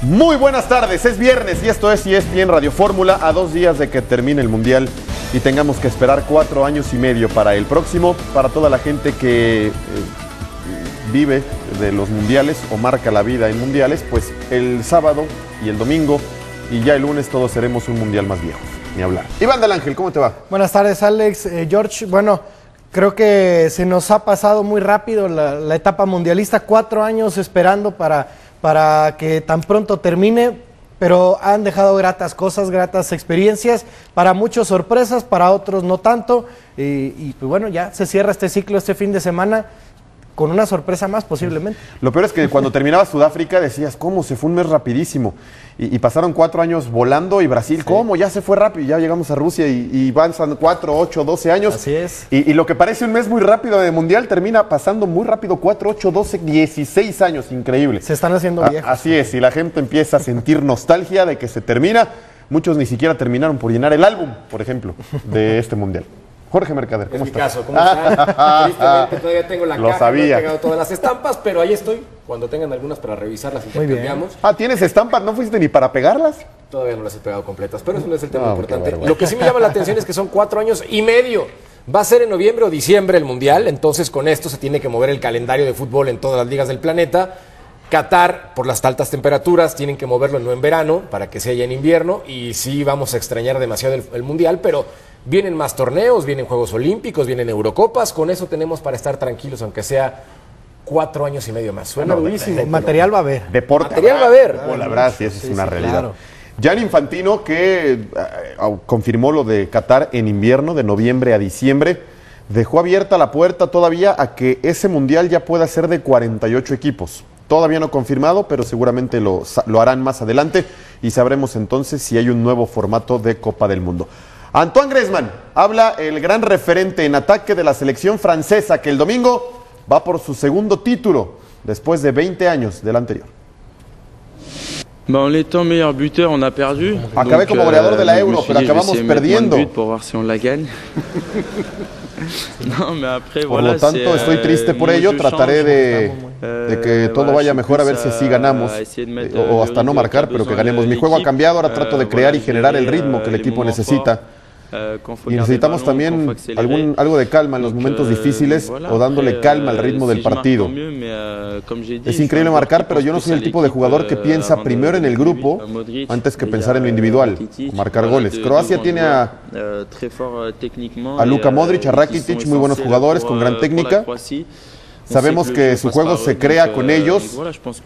Muy buenas tardes, es viernes y esto es ESPN Radio Fórmula, a 2 días de que termine el Mundial y tengamos que esperar 4 años y medio para el próximo. Para toda la gente que vive de los mundiales o marca la vida en mundiales, pues el sábado y el domingo y ya el lunes todos seremos un mundial más viejo, ni hablar. Iván del Ángel, ¿cómo te va? Buenas tardes, Alex. George, bueno, creo que se nos ha pasado muy rápido la etapa mundialista, 4 años esperando para que tan pronto termine, pero han dejado gratas cosas, gratas experiencias, para muchos sorpresas, para otros no tanto, y pues bueno, ya se cierra este ciclo este fin de semana, con una sorpresa más posiblemente. Lo peor es que cuando terminaba Sudáfrica decías, ¿cómo? Se fue un mes rapidísimo. Y pasaron 4 años volando y Brasil, sí. ¿Cómo? Ya se fue rápido. Ya llegamos a Rusia y van 4, 8, 12 años. Así es. Y lo que parece un mes muy rápido de Mundial termina pasando muy rápido, 4, 8, 12, 16 años. Increíble. Se están haciendo viejos. Así es, y la gente empieza a sentir nostalgia de que se termina. Muchos ni siquiera terminaron por llenar el álbum, por ejemplo, de este Mundial. Jorge Mercader, ¿cómo estás? Es mi caso, ¿cómo están? Tristemente todavía tengo la caja, sabía. no he pegado todas las estampas, pero ahí estoy, cuando tengan algunas para revisarlas y intercambiamos. ¿Tienes estampas? ¿No fuiste ni para pegarlas? Todavía no las he pegado completas, pero eso no es el tema importante. Lo que sí me llama la atención es que son 4 años y medio. Va a ser en noviembre o diciembre el Mundial, entonces con esto se tiene que mover el calendario de fútbol en todas las ligas del planeta. Qatar, por las altas temperaturas, tienen que moverlo no en verano, para que sea ya en invierno, y sí vamos a extrañar demasiado el Mundial, pero vienen más torneos, vienen Juegos Olímpicos, vienen Eurocopas, con eso tenemos para estar tranquilos, aunque sea 4 años y medio más. Suena durísimo. Material va a haber. Deporte. Material va a haber. La verdad, sí, eso es una realidad. Claro. Gianni Infantino, que confirmó lo de Qatar en invierno, de noviembre a diciembre, dejó abierta la puerta todavía a que ese mundial ya pueda ser de 48 equipos. Todavía no confirmado, pero seguramente lo harán más adelante y sabremos entonces si hay un nuevo formato de Copa del Mundo. Antoine Griezmann, habla el gran referente en ataque de la selección francesa, que el domingo va por su segundo título después de 20 años del anterior. En étant meilleur buteur, on a perdu. Acabé como goleador de la Euro, pero acabamos perdiendo. Por lo tanto, estoy triste por ello. Trataré de que todo vaya mejor, a ver si así ganamos, o hasta no marcar, pero que ganemos. Mi juego ha cambiado, ahora trato de crear y generar el ritmo que el equipo necesita. Y necesitamos también algo de calma en los momentos difíciles, o dándole calma al ritmo del partido. Es increíble marcar, pero yo no soy el tipo de jugador que piensa primero en el grupo antes que pensar en lo individual, marcar goles. Croacia tiene a Luka Modric, a Rakitic, muy buenos jugadores con gran técnica. Sabemos que su juego se crea con ellos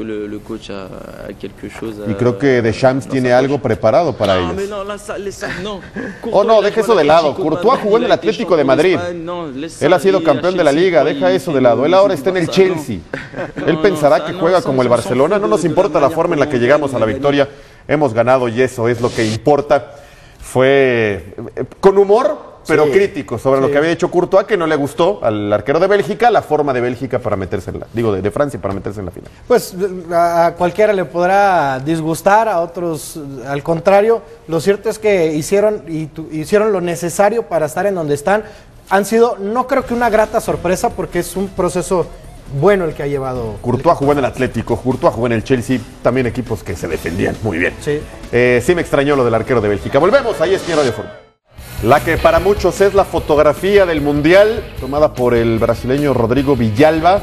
y creo que Deschamps tiene algo preparado para ellos. Oh no, deja eso de lado. Courtois jugó en el Atlético de Madrid. Él ha sido campeón de la Liga, deja eso de lado. Él ahora está en el Chelsea. Él pensará que juega como el Barcelona. No nos importa la forma en la que llegamos a la victoria. Hemos ganado y eso es lo que importa. Fue con humor, pero sí, crítico sobre lo que había hecho Courtois, que no le gustó al arquero de Bélgica, la forma de Bélgica para meterse en de Francia para meterse en la final. Pues a cualquiera le podrá disgustar, a otros al contrario. Lo cierto es que hicieron lo necesario para estar en donde están. Han sido, no creo que una grata sorpresa, porque es un proceso bueno el que ha llevado. Courtois jugó en el Atlético, Courtois jugó en el Chelsea, también equipos que se defendían muy bien. Sí. Sí me extrañó lo del arquero de Bélgica. Volvemos, ahí es ESPN Radio Fórmula. La que para muchos es la fotografía del Mundial, tomada por el brasileño Rodrigo Villalba,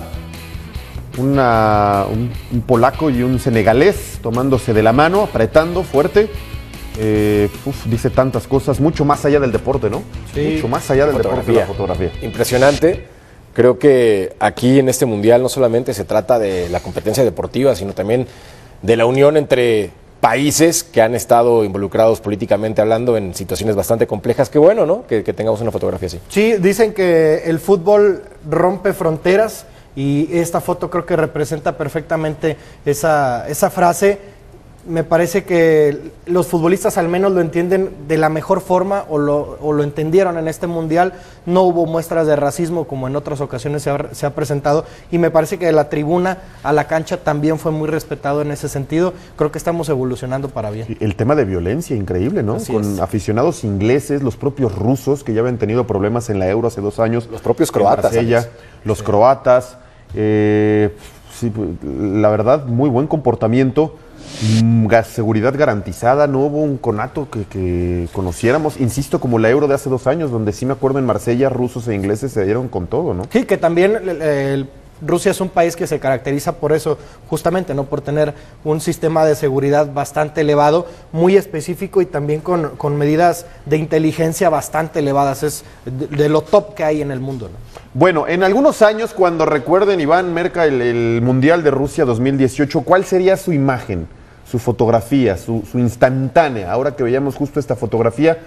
un polaco y un senegalés tomándose de la mano, apretando fuerte. Dice tantas cosas, mucho más allá del deporte, ¿no? Sí. Mucho más allá del deporte, la fotografía. Impresionante. Creo que aquí en este Mundial no solamente se trata de la competencia deportiva, sino también de la unión entre países que han estado involucrados políticamente hablando en situaciones bastante complejas. Qué bueno, ¿no? Que tengamos una fotografía así. Sí, dicen que el fútbol rompe fronteras y esta foto creo que representa perfectamente esa frase. Me parece que los futbolistas al menos lo entienden de la mejor forma o lo entendieron en este Mundial. No hubo muestras de racismo como en otras ocasiones se ha presentado, y me parece que de la tribuna a la cancha también fue muy respetado en ese sentido. Creo que estamos evolucionando para bien. El tema de violencia, increíble, ¿no? Así con es. Aficionados ingleses, los propios rusos que ya habían tenido problemas en la Euro hace 2 años. Los propios croatas. Los croatas. Sí, la verdad, muy buen comportamiento. seguridad garantizada, no hubo un conato que conociéramos, insisto, como la Euro de hace 2 años, donde sí me acuerdo en Marsella rusos e ingleses se dieron con todo, ¿no? Sí, que también Rusia es un país que se caracteriza por eso, justamente, ¿no? Por tener un sistema de seguridad bastante elevado, muy específico y también con medidas de inteligencia bastante elevadas. Es de lo top que hay en el mundo, ¿no? Bueno, en algunos años, cuando recuerden, Iván Merca, el Mundial de Rusia 2018, ¿cuál sería su imagen, su fotografía, su instantánea? Ahora que veíamos justo esta fotografía,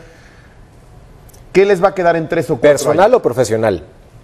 ¿qué les va a quedar en 3 o 4 ¿Personal años? o profesional?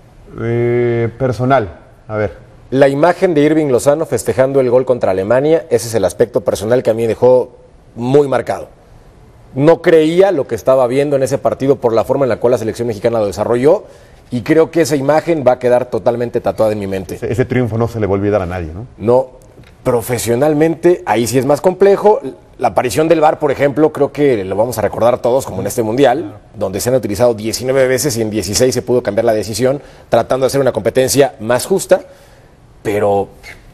Personal. A ver. La imagen de Irving Lozano festejando el gol contra Alemania, ese es el aspecto personal que a mí me dejó muy marcado. No creía lo que estaba viendo en ese partido por la forma en la cual la selección mexicana lo desarrolló y creo que esa imagen va a quedar totalmente tatuada en mi mente. Ese triunfo no se le va a olvidar a nadie, ¿no? No, profesionalmente ahí sí es más complejo. La aparición del VAR, por ejemplo, creo que lo vamos a recordar todos como en este Mundial, donde se han utilizado 19 veces y en 16 se pudo cambiar la decisión, tratando de hacer una competencia más justa, pero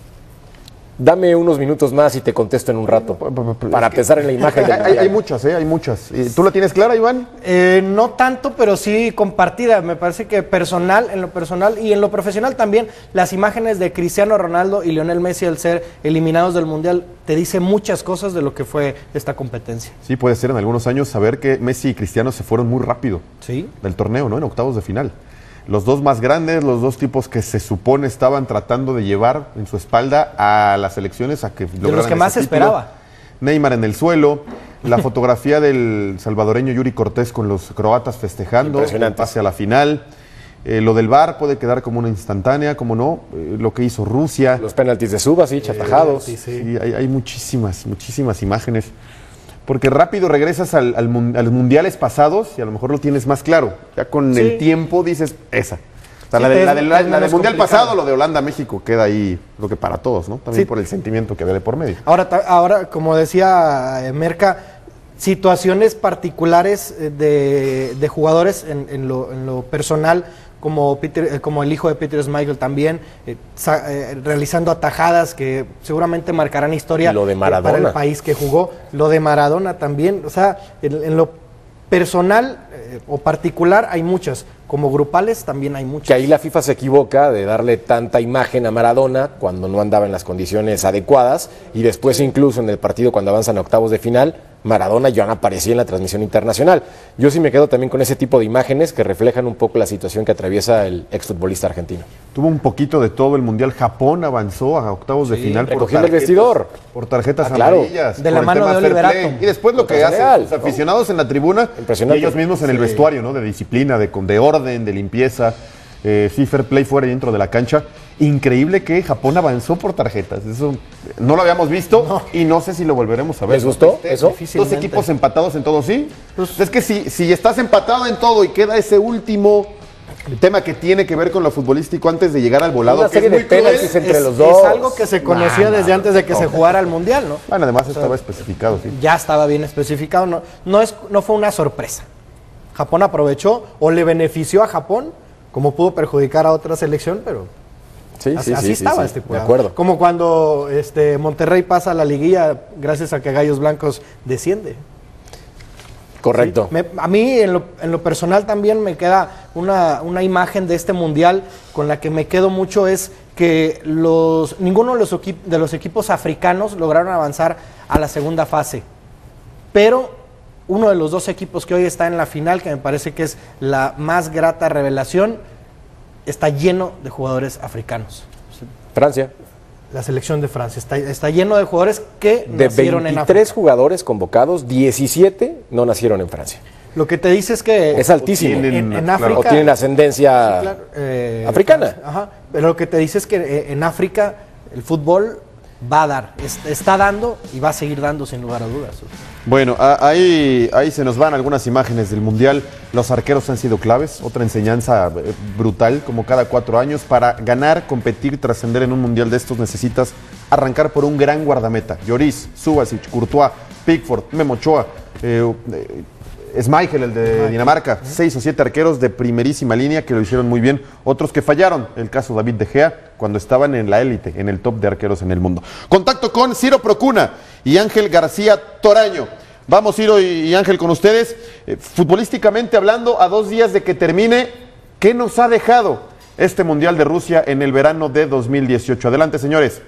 dame unos minutos más y te contesto en un rato, para pensar en la imagen del Mundial. Hay muchas, hay muchas. ¿Tú la tienes clara, Iván? No tanto, pero sí compartida. Me parece que en lo personal y en lo profesional también, las imágenes de Cristiano Ronaldo y Lionel Messi al ser eliminados del Mundial te dice muchas cosas de lo que fue esta competencia. Sí, puede ser en algunos años saber que Messi y Cristiano se fueron muy rápido del torneo, ¿no? En octavos de final. Los dos más grandes, los dos tipos que se supone estaban tratando de llevar en su espalda a las elecciones a que lograran de los que más se esperaba. Neymar en el suelo, la fotografía del salvadoreño Yuri Cortés con los croatas festejando el pase a la final. Lo del VAR puede quedar como una instantánea, como no, lo que hizo Rusia. Los penaltis de Subasic, atajados. Sí, hay muchísimas imágenes. Porque rápido regresas a los mundiales pasados y a lo mejor lo tienes más claro. Ya con el tiempo dices esa. O sea, la del mundial pasado, lo de Holanda-México, queda ahí lo que para todos, ¿no? También por el sentimiento que había de por medio. Ahora, como decía Merca, situaciones particulares de jugadores en lo personal, como el hijo de Peter Schmeichel también, realizando atajadas que seguramente marcarán historia para el país que jugó. Lo de Maradona también, o sea, en lo personal o particular hay muchas, como grupales también hay muchas. Que ahí la FIFA se equivoca de darle tanta imagen a Maradona cuando no andaba en las condiciones adecuadas y después incluso en el partido cuando avanzan a octavos de final, Maradona ya no aparecía en la transmisión internacional. Yo sí me quedo también con ese tipo de imágenes que reflejan un poco la situación que atraviesa el exfutbolista argentino. Tuvo un poquito de todo el Mundial. Japón avanzó a octavos de final recogiendo el vestidor. Por tarjetas amarillas. De la mano de Oliver Atom. Y después lo que hacen los aficionados en la tribuna y ellos mismos en el vestuario, ¿no? De disciplina, de orden, de limpieza. Sí, fair play fuera y dentro de la cancha. Increíble que Japón avanzó por tarjetas. Eso no lo habíamos visto y no sé si lo volveremos a ver. ¿Les gustó eso? Dos equipos empatados en todo, ¿sí? Pues, es que si estás empatado en todo y queda ese último tema que tiene que ver con lo futbolístico antes de llegar al volado, una serie de penaltis entre los dos. Es algo que se conocía desde antes de que se jugara el Mundial, ¿no? Bueno, además estaba especificado, sí. Ya estaba bien especificado, no fue una sorpresa. Japón aprovechó o le benefició a Japón, como pudo perjudicar a otra selección, pero así estaba este juego. De acuerdo. Como cuando Monterrey pasa a la liguilla gracias a que Gallos Blancos desciende. Correcto. Sí, a mí en lo personal también me queda una imagen de este Mundial con la que me quedo mucho, es que ninguno de los equipos africanos lograron avanzar a la segunda fase, pero uno de los dos equipos que hoy está en la final, que me parece que es la más grata revelación, está lleno de jugadores africanos. Francia. La selección de Francia está lleno de jugadores que nacieron en África. De 23 jugadores convocados, 17 no nacieron en Francia. Lo que te dice es que es altísimo. En África, o tienen ascendencia africana. Ajá, pero lo que te dice es que en África el fútbol va a dar, está dando y va a seguir dando sin lugar a dudas. Bueno, ahí se nos van algunas imágenes del Mundial. Los arqueros han sido claves, otra enseñanza brutal, como cada 4 años. Para ganar, competir, trascender en un Mundial de estos necesitas arrancar por un gran guardameta. Lloris, Subasic, Courtois, Pickford, Memo Ochoa, Schmeichel, el de Dinamarca. 6 o 7 arqueros de primerísima línea que lo hicieron muy bien. Otros que fallaron, el caso David De Gea, cuando estaban en la élite, en el top de arqueros en el mundo. Contacto con Ciro Procuna. y Ángel García Toraño. Vamos, Ciro y Ángel, con ustedes. Futbolísticamente hablando, a 2 días de que termine, ¿qué nos ha dejado este Mundial de Rusia en el verano de 2018? Adelante, señores.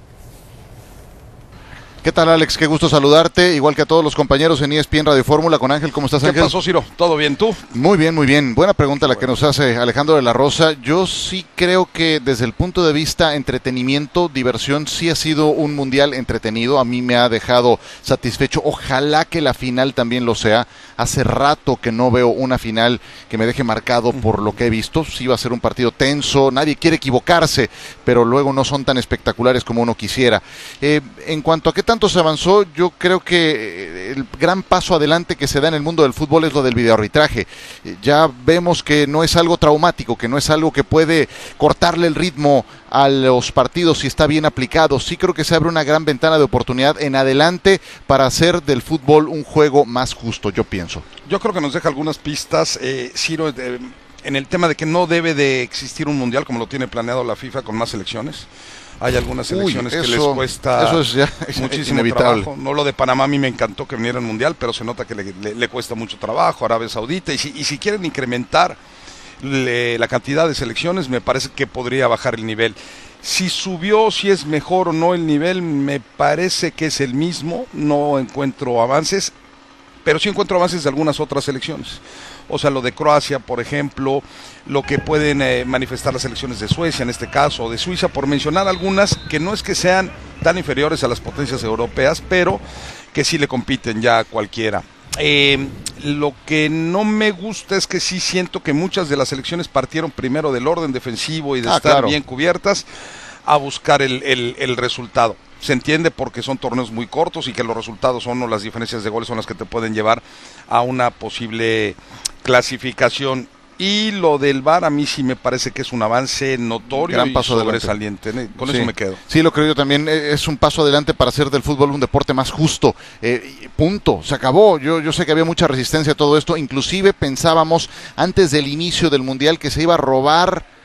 ¿Qué tal, Alex? Qué gusto saludarte, igual que a todos los compañeros en ESPN Radio Fórmula. Con Ángel, ¿cómo estás, Ángel? ¿Qué pasó, Ciro? ¿Todo bien, tú? Muy bien, muy bien. Buena pregunta la que nos hace Alejandro de la Rosa. Yo sí creo que desde el punto de vista entretenimiento, diversión, sí ha sido un mundial entretenido. A mí me ha dejado satisfecho. Ojalá que la final también lo sea. Hace rato que no veo una final que me deje marcado por lo que he visto. Sí va a ser un partido tenso, nadie quiere equivocarse, pero luego no son tan espectaculares como uno quisiera. En cuanto a qué tanto se avanzó, yo creo que el gran paso adelante que se da en el mundo del fútbol es lo del videoarbitraje. Ya vemos que no es algo traumático, que no es algo que puede cortarle el ritmo a los partidos si está bien aplicado. Sí creo que se abre una gran ventana de oportunidad en adelante para hacer del fútbol un juego más justo, yo pienso. Yo creo que nos deja algunas pistas, Ciro, en el tema de que no debe de existir un mundial como lo tiene planeado la FIFA con más selecciones. Hay algunas selecciones que les cuesta muchísimo trabajo. No, lo de Panamá a mí me encantó que viniera al mundial, pero se nota que le cuesta mucho trabajo. Arabia Saudita, y si quieren incrementar la cantidad de selecciones, me parece que podría bajar el nivel. Si subió, si es mejor o no el nivel, me parece que es el mismo. No encuentro avances, pero sí encuentro avances de algunas otras selecciones. O sea, lo de Croacia, por ejemplo, lo que pueden manifestar las selecciones de Suecia, en este caso, o de Suiza, por mencionar algunas que no es que sean tan inferiores a las potencias europeas, pero que sí le compiten ya a cualquiera. Lo que no me gusta es que sí siento que muchas de las selecciones partieron primero del orden defensivo y de estar bien cubiertas a buscar el resultado. Se entiende porque son torneos muy cortos y que los resultados son, o las diferencias de goles son las que te pueden llevar a una posible clasificación. Y lo del VAR a mí sí me parece que es un avance notorio, gran paso y sobresaliente. Con eso me quedo. Sí, lo creo yo también. Es un paso adelante para hacer del fútbol un deporte más justo. Punto. Se acabó. Yo sé que había mucha resistencia a todo esto. Inclusive pensábamos antes del inicio del Mundial que se iba a robar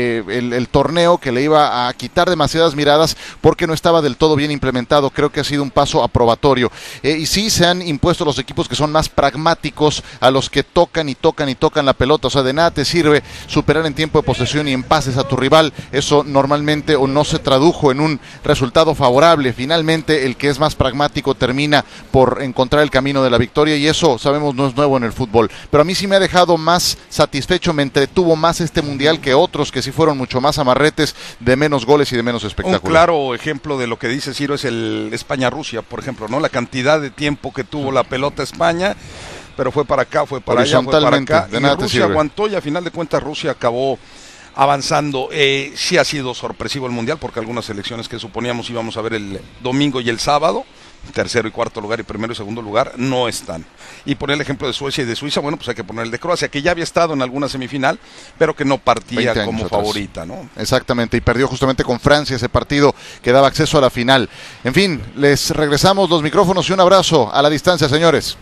el torneo, que le iba a quitar demasiadas miradas porque no estaba del todo bien implementado. Creo que ha sido un paso aprobatorio, y sí se han impuesto los equipos que son más pragmáticos, a los que tocan y tocan y tocan la pelota. O sea, de nada te sirve superar en tiempo de posesión y en pases a tu rival. Eso normalmente o no se tradujo en un resultado favorable. Finalmente el que es más pragmático termina por encontrar el camino de la victoria, y eso sabemos no es nuevo en el fútbol, pero a mí sí me ha dejado más satisfecho, me entretuvo más este mundial que otros que sí fueron mucho más amarretes, de menos goles y de menos espectáculo. Un claro ejemplo de lo que dice Ciro es el España-Rusia, por ejemplo, ¿no? La cantidad de tiempo que tuvo la pelota España, pero fue para acá, fue para allá, fue para acá, y Rusia aguantó, y a final de cuentas Rusia acabó avanzando. Sí ha sido sorpresivo el mundial, porque algunas selecciones que suponíamos íbamos a ver el domingo y el sábado, tercero y cuarto lugar y primero y segundo lugar, no están. Y poner el ejemplo de Suecia y de Suiza, bueno, pues hay que poner el de Croacia, que ya había estado en alguna semifinal, pero que no partía como favorita, ¿no? Exactamente, y perdió justamente con Francia ese partido que daba acceso a la final. En fin, les regresamos los micrófonos y un abrazo a la distancia, señores.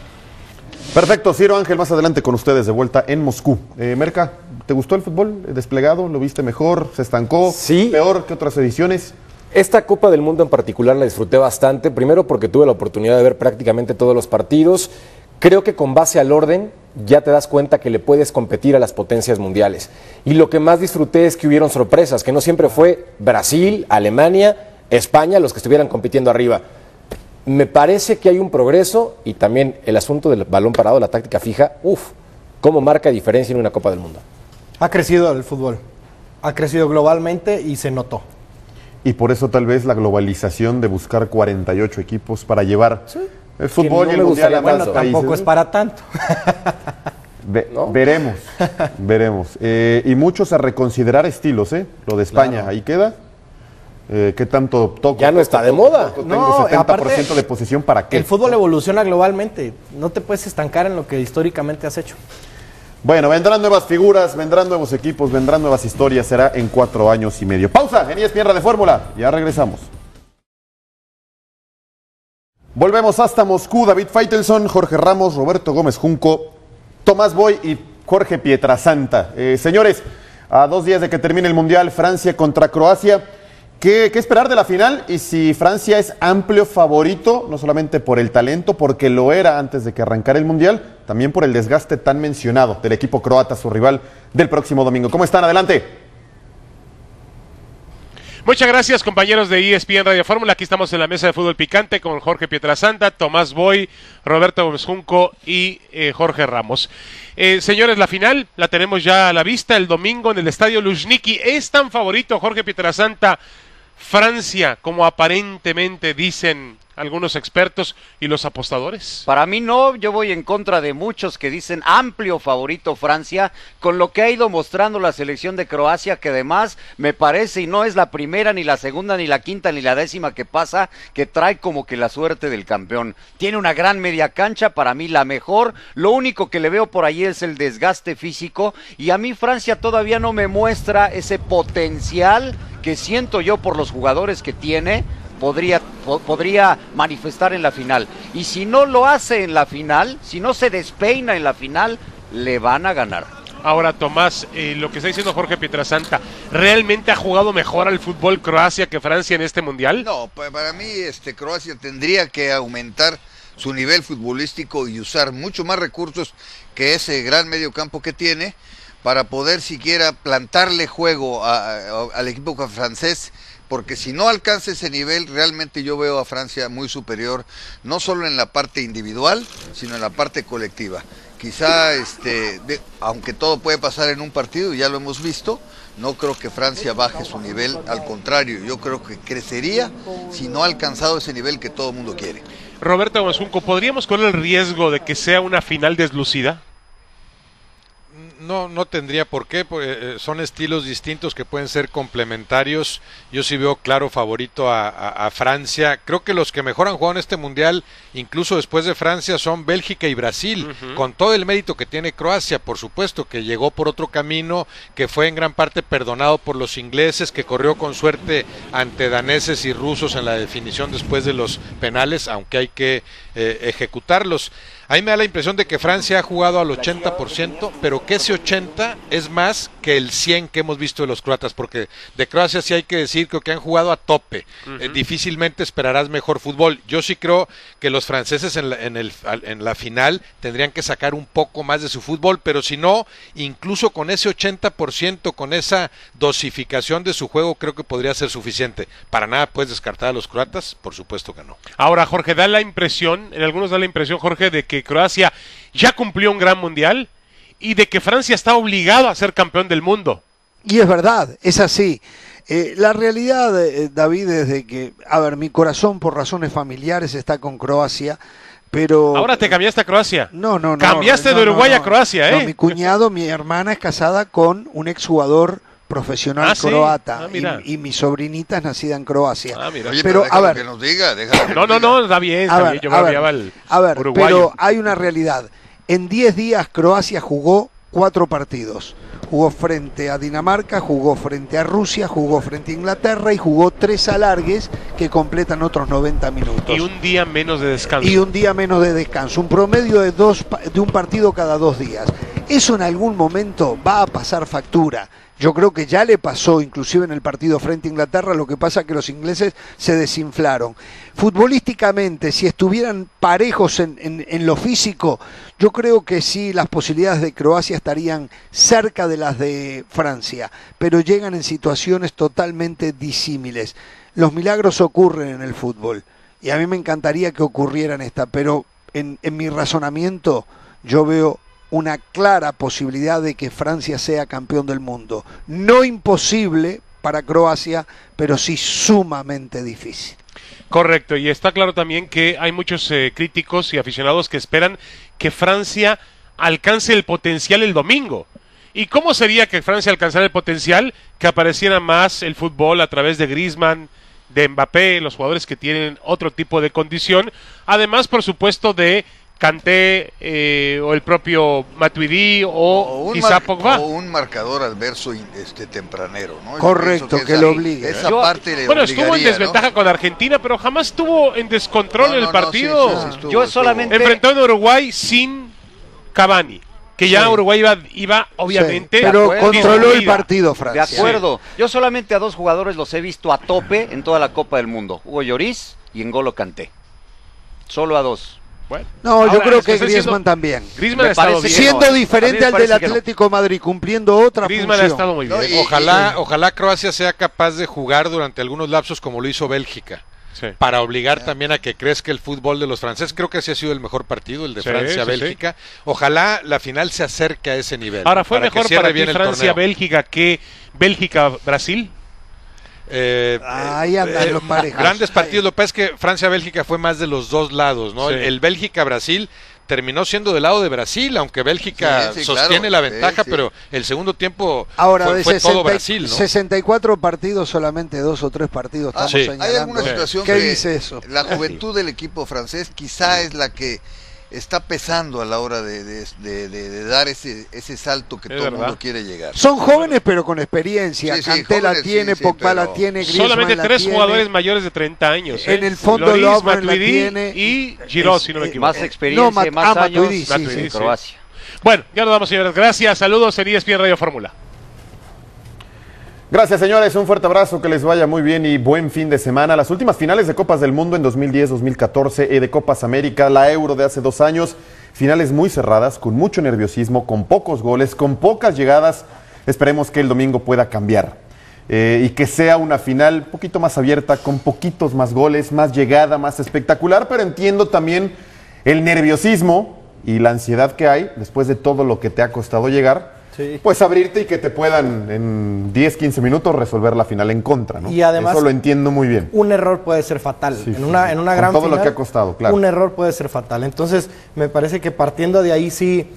Perfecto, Ciro, Ángel, más adelante con ustedes de vuelta en Moscú. Merca, ¿te gustó el fútbol desplegado? ¿Lo viste mejor? ¿Se estancó? Sí. ¿Peor que otras ediciones? Esta Copa del Mundo en particular la disfruté bastante, primero porque tuve la oportunidad de ver prácticamente todos los partidos. Creo que con base al orden ya te das cuenta que le puedes competir a las potencias mundiales. Y lo que más disfruté es que hubieron sorpresas, que no siempre fue Brasil, Alemania, España los que estuvieran compitiendo arriba. Me parece que hay un progreso, y también el asunto del balón parado, la táctica fija, cómo marca diferencia en una Copa del Mundo. Ha crecido el fútbol, ha crecido globalmente y se notó. Y por eso tal vez la globalización de buscar 48 equipos para llevar el fútbol y el mundial a más países. Tampoco es para tanto. ¿No? Veremos. Y muchos a reconsiderar estilos, lo de España, claro. Ahí queda. ¿Qué tanto toco? Ya no está de moda. Tengo 70% de posición, ¿para qué? El fútbol evoluciona globalmente. No te puedes estancar en lo que históricamente has hecho. Bueno, vendrán nuevas figuras, vendrán nuevos equipos, vendrán nuevas historias. Será en 4 años y medio. Pausa en ESPN de Fórmula. Ya regresamos. Volvemos hasta Moscú. David Faitelson, Jorge Ramos, Roberto Gómez Junco, Tomás Boy y Jorge Pietrasanta. Señores, a 2 días de que termine el Mundial, Francia contra Croacia. ¿Qué esperar de la final? Y si Francia es amplio favorito, no solamente por el talento, porque lo era antes de que arrancara el Mundial, también por el desgaste tan mencionado del equipo croata, su rival del próximo domingo. ¿Cómo están? Adelante. Muchas gracias, compañeros de ESPN Radio Fórmula. Aquí estamos en la mesa de fútbol picante con Jorge Pietrasanta, Tomás Boy, Roberto Gómez Junco y Jorge Ramos. Señores, la final la tenemos ya a la vista el domingo en el Estadio Luzhniki. ¿Es tan favorito, Jorge Pietrasanta, Francia, como aparentemente dicen algunos expertos y los apostadores? Para mí no, yo voy en contra de muchos que dicen amplio favorito Francia, con lo que ha ido mostrando la selección de Croacia, que además me parece, y no es la primera, ni la segunda, ni la quinta, ni la décima que pasa, que trae como que la suerte del campeón. Tiene una gran media cancha, para mí la mejor, lo único que le veo por ahí es el desgaste físico, y a mí Francia todavía no me muestra ese potencial que siento yo por los jugadores que tiene, podría manifestar en la final. Y si no lo hace en la final, si no se despeina en la final, le van a ganar. Ahora, Tomás, lo que está diciendo Jorge Pietrasanta, ¿realmente ha jugado mejor al fútbol Croacia que Francia en este Mundial? No, para mí Croacia tendría que aumentar su nivel futbolístico y usar mucho más recursos que ese gran medio campo que tiene para poder siquiera plantarle juego al equipo francés, porque si no alcanza ese nivel, realmente yo veo a Francia muy superior, no solo en la parte individual, sino en la parte colectiva. Quizá, aunque todo puede pasar en un partido, ya lo hemos visto, no creo que Francia baje su nivel, al contrario, yo creo que crecería si no ha alcanzado ese nivel que todo el mundo quiere. Roberto Gómez, ¿podríamos correr el riesgo de que sea una final deslucida? No tendría por qué, son estilos distintos que pueden ser complementarios. Yo sí veo claro favorito a Francia. Creo que los que mejor han jugado en este Mundial, incluso después de Francia, son Bélgica y Brasil, con todo el mérito que tiene Croacia, por supuesto, que llegó por otro camino, que fue en gran parte perdonado por los ingleses, que corrió con suerte ante daneses y rusos en la definición después de los penales, aunque hay que ejecutarlos. A mí me da la impresión de que Francia ha jugado al 80%, pero que ese 80 es más que el 100 que hemos visto de los croatas, porque de Croacia sí hay que decir que han jugado a tope. Difícilmente esperarás mejor fútbol. Yo sí creo que los franceses en la final tendrían que sacar un poco más de su fútbol, pero si no, incluso con ese 80%, con esa dosificación de su juego, creo que podría ser suficiente. Para nada puedes descartar a los croatas, por supuesto que no. Ahora, Jorge, en algunos da la impresión, Jorge, de que Croacia ya cumplió un gran Mundial y de que Francia está obligado a ser campeón del mundo. Y es verdad, es así. La realidad, David, es de que, mi corazón por razones familiares está con Croacia, pero... Ahora te cambiaste a Croacia. No. Cambiaste de Uruguay a Croacia, ¿eh? No, mi cuñado, mi hermana es casada con un exjugador profesional croata, ¿sí? y mi sobrinita es nacida en Croacia. Oye, pero a ver, que nos diga, no, está bien, yo me enviaba el uruguayo. Pero hay una realidad. En 10 días Croacia jugó 4 partidos. Jugó frente a Dinamarca, jugó frente a Rusia, jugó frente a Inglaterra y jugó 3 alargues que completan otros 90 minutos. Y un día menos de descanso. Un promedio de un partido cada 2 días. Eso en algún momento va a pasar factura. Yo creo que ya le pasó, inclusive en el partido frente a Inglaterra, lo que pasa es que los ingleses se desinflaron. Futbolísticamente, si estuvieran parejos en lo físico, yo creo que sí, las posibilidades de Croacia estarían cerca de las de Francia, pero llegan en situaciones totalmente disímiles. Los milagros ocurren en el fútbol, y a mí me encantaría que ocurrieran pero en mi razonamiento yo veo una clara posibilidad de que Francia sea campeón del mundo. No imposible para Croacia, pero sí sumamente difícil. Correcto, y está claro también que hay muchos críticos y aficionados que esperan que Francia alcance el potencial el domingo. ¿Y cómo sería que Francia alcanzara el potencial? Que apareciera más el fútbol a través de Griezmann, de Mbappé, los jugadores que tienen otro tipo de condición. Además, por supuesto, de Kanté o el propio Matuidi o quizá Pogba. O un marcador adverso tempranero, ¿no? Correcto, que lo obligue. Parte le estuvo en desventaja, ¿no?, con Argentina, pero jamás estuvo en descontrol en el partido. Sí, Yo solamente enfrentó a Uruguay sin Cavani. que ya Uruguay iba obviamente. Sí, pero controló el partido, Francia. De acuerdo. Yo solamente a 2 jugadores los he visto a tope en toda la Copa del Mundo. Hugo Lloris y N'Golo Kanté. Solo a 2. Bueno, no, yo creo que Griezmann también. Griezmann ha estado bien. Siendo diferente al del Atlético Madrid, cumpliendo otra Griezmann función. ha estado muy bien. Ojalá Croacia sea capaz de jugar durante algunos lapsos como lo hizo Bélgica. Sí. Para obligar también a que crezca el fútbol de los franceses. Creo que ese ha sido el mejor partido, el de Francia-Bélgica. Ojalá la final se acerque a ese nivel. Ahora, ¿fue mejor para ti Francia-Bélgica que Bélgica-Brasil? Ahí andan los parejas. Grandes partidos. Lo que pasa es que Francia-Bélgica fue más de los dos lados, ¿no? Sí. El Bélgica-Brasil terminó siendo del lado de Brasil, aunque Bélgica sostiene la ventaja, pero el segundo tiempo fue todo Brasil, ¿no? 64 partidos, solamente 2 o 3 partidos estamos señalando. Hay alguna situación ¿Qué dice eso? La juventud del equipo francés quizá es la que está pesando a la hora de dar ese salto que todo el mundo quiere llegar. Son jóvenes pero con experiencia. Kanté la tiene, Pogba la tiene, Griezmann solamente 3 jugadores mayores de 30 años. En el fondo Lovren la tiene. Y Giroud, si no me equivoco. Más experiencia, más años en Croacia. Bueno, ya nos vamos, señores. Gracias, saludos en ESPN Radio Fórmula. Gracias, señores, un fuerte abrazo, que les vaya muy bien y buen fin de semana. Las últimas finales de Copas del Mundo en 2010, 2014 y de Copas América, la Euro de hace 2 años, finales muy cerradas, con mucho nerviosismo, con pocos goles, con pocas llegadas. Esperemos que el domingo pueda cambiar y que sea una final un poquito más abierta, con poquitos más goles, más llegada, más espectacular, pero entiendo también el nerviosismo y la ansiedad que hay después de todo lo que te ha costado llegar. Sí. Pues abrirte y que te puedan en 10, 15 minutos resolver la final en contra, ¿no? Y además, eso lo entiendo muy bien. Un error puede ser fatal. Sí, en una gran todo final, lo que ha costado, claro. Un error puede ser fatal. Entonces, me parece que partiendo de ahí sí,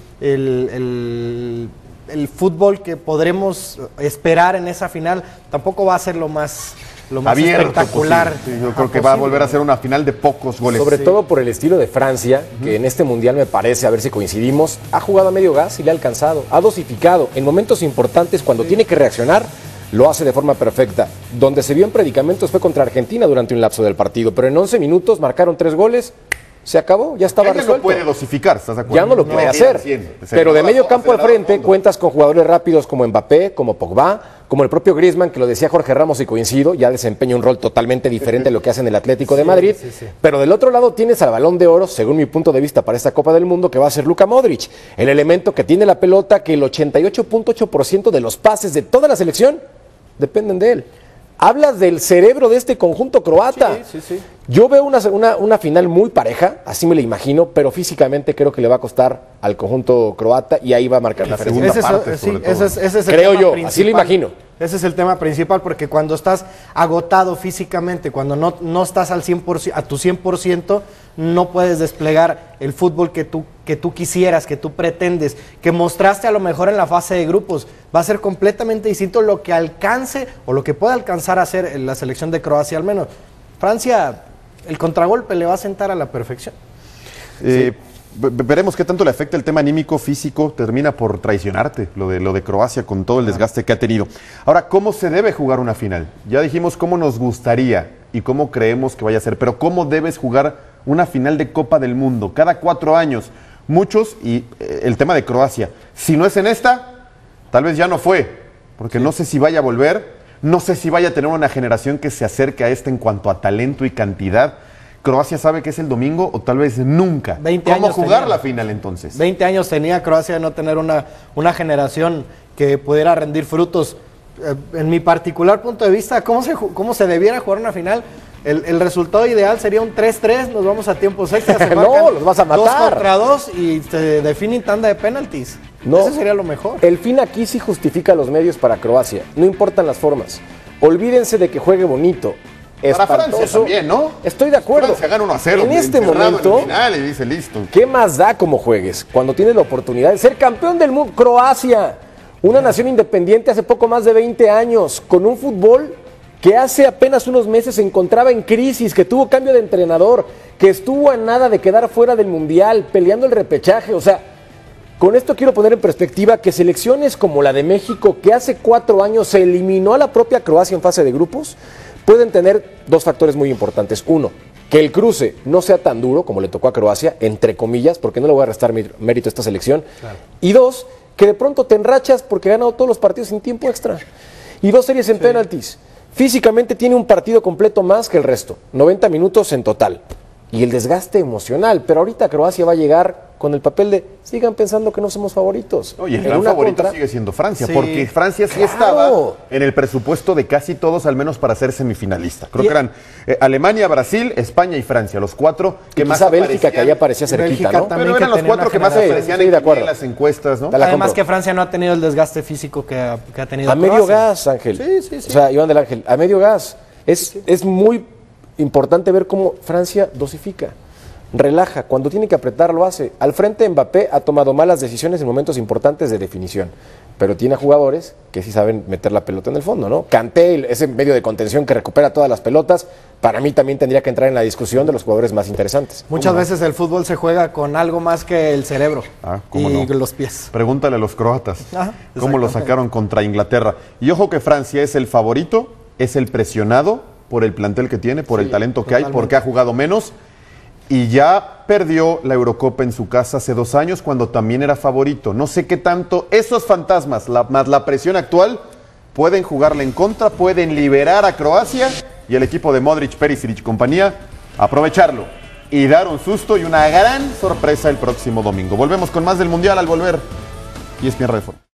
el fútbol que podremos esperar en esa final tampoco va a ser lo más abierto, espectacular. Sí, yo creo que va a volver a ser una final de pocos goles. Sobre todo por el estilo de Francia, que en este mundial me parece, a ver si coincidimos, ha jugado a medio gas y le ha alcanzado, ha dosificado. En momentos importantes, cuando tiene que reaccionar, lo hace de forma perfecta. Donde se vio en predicamentos fue contra Argentina durante un lapso del partido, pero en 11 minutos marcaron 3 goles. Se acabó, ya estaba resuelto. No puede dosificar, ¿estás de acuerdo? Ya no lo puede hacer. Pero de medio campo al frente cuentas con jugadores rápidos como Mbappé, como Pogba, como el propio Griezmann, que lo decía Jorge Ramos y coincido, ya desempeña un rol totalmente diferente a lo que hace en el Atlético de Madrid. Pero del otro lado tienes al Balón de Oro, según mi punto de vista para esta Copa del Mundo, que va a ser Luka Modric, el elemento que tiene la pelota, que el 88.8% de los pases de toda la selección dependen de él. Hablas del cerebro de este conjunto croata. Sí. Yo veo una final muy pareja, así me la imagino, pero físicamente creo que le va a costar al conjunto croata y ahí va a marcar la segunda parte. Ese es el creo tema yo, principal. así lo imagino. Ese es el tema principal, porque cuando estás agotado físicamente, cuando no estás al 100%, a tu 100%, no puedes desplegar el fútbol que tú quisieras, que tú pretendes, que mostraste a lo mejor en la fase de grupos. Va a ser completamente distinto lo que alcance o lo que pueda alcanzar a hacer en la selección de Croacia al menos. Francia, el contragolpe le va a sentar a la perfección. Veremos qué tanto le afecta el tema anímico, físico, termina por traicionarte lo de Croacia con todo el desgaste que ha tenido. Ahora, ¿cómo se debe jugar una final? Ya dijimos cómo nos gustaría y cómo creemos que vaya a ser, pero ¿cómo debes jugar una final de Copa del Mundo? Cada 4 años, muchos, y el tema de Croacia, si no es en esta, tal vez ya no fue, porque no sé si vaya a volver, no sé si vaya a tener una generación que se acerque a esta en cuanto a talento y cantidad. ¿Croacia sabe que es el domingo o tal vez nunca? ¿Cómo jugar la final entonces? 20 años tenía Croacia de no tener una generación que pudiera rendir frutos. En mi particular punto de vista, ¿cómo se debiera jugar una final? El resultado ideal sería un 3-3, nos vamos a tiempos extras. No, los vas a matar. 2-2 y se define tanda de penaltis. No, ese sería lo mejor. El fin aquí sí justifica los medios para Croacia, no importan las formas. Olvídense de que juegue bonito. Para Francia también, ¿no? Estoy de acuerdo. Francia gana 1-0. En este momento, y dice, listo. ¿Qué más da como juegues? Cuando tienes la oportunidad de ser campeón del mundo, Croacia, una nación independiente hace poco más de 20 años, con un fútbol que hace apenas unos meses se encontraba en crisis, que tuvo cambio de entrenador, que estuvo a nada de quedar fuera del Mundial, peleando el repechaje. O sea, con esto quiero poner en perspectiva que selecciones como la de México, que hace 4 años se eliminó a la propia Croacia en fase de grupos, pueden tener 2 factores muy importantes. Uno, que el cruce no sea tan duro como le tocó a Croacia, entre comillas, porque no le voy a restar mérito a esta selección. Claro. Y 2, que de pronto te enrachas porque ha ganado todos los partidos sin tiempo extra. Y 2 series en penaltis. Físicamente tiene un partido completo más que el resto, 90 minutos en total. Y el desgaste emocional, pero ahorita Croacia va a llegar con el papel de sigan pensando que no somos favoritos. Oye, el gran favorito sigue siendo Francia, porque Francia sí estaba en el presupuesto de casi todos, al menos para ser semifinalista. Creo que eran Alemania, Brasil, España y Francia, los 4 que más aparecían. Bélgica, que allá parecía cerquita, ¿no? Pero eran los 4 que más aparecían en las encuestas, ¿no? Además que Francia no ha tenido el desgaste físico que ha tenido a medio gas, Ángel. Sí. O sea, Iván del Ángel, a medio gas. Es muy importante ver cómo Francia dosifica, relaja, cuando tiene que apretar lo hace. Al frente Mbappé ha tomado malas decisiones en momentos importantes de definición, pero tiene jugadores que sí saben meter la pelota en el fondo, ¿no? Kanté, ese medio de contención que recupera todas las pelotas, para mí también tendría que entrar en la discusión de los jugadores más interesantes. Muchas veces el fútbol se juega con algo más que el cerebro y los pies. Pregúntale a los croatas cómo lo sacaron contra Inglaterra. Y ojo que Francia es el favorito, es el presionado por el plantel que tiene, por el talento que hay, porque ha jugado menos y ya perdió la Eurocopa en su casa hace 2 años cuando también era favorito. No sé qué tanto esos fantasmas, más la presión actual, pueden jugarle en contra, pueden liberar a Croacia y el equipo de Modric, Perisic y compañía, aprovecharlo y dar un susto y una gran sorpresa el próximo domingo. Volvemos con más del Mundial al volver. ESPN Radio Fórmula.